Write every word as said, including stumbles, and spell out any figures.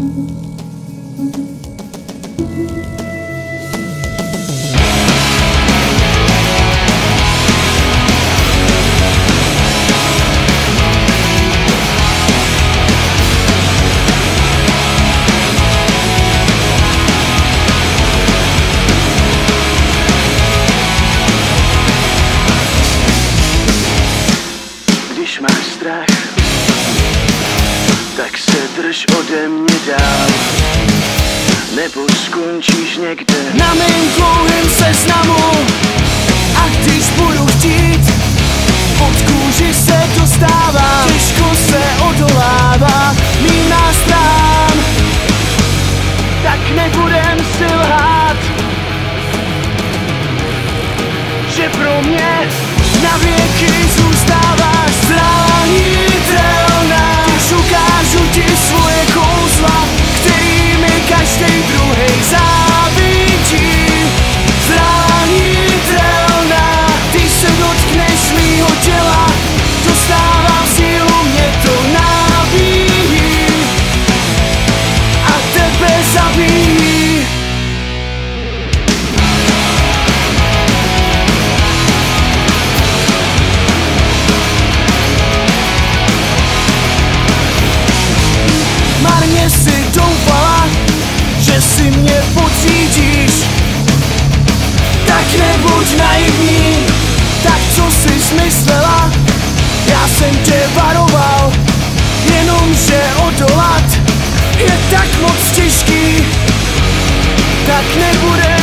Když máš strach, tak se drž ode mě dál, nebo skončíš někde na mým dlouhým seznamu. A když budu chtít, od kůži se dostává, těžko se odolává mým nástrahám. tak nebudem si lhát, že pro mě na věky zůstáváš zranitelná. Když ukážu ti svoje kouzla, kterými každej druhej závidí. Zranitelná, když se dotkneš mýho těla, dostávám sílu, mě to nabíjí a tebe zabíjí. Marně si doufala, že si mě pocítíš, tak nebuď naivní, tak co jsi smyslela? Já jsem tě varoval, jenomže odolat je tak moc těžký, tak nebude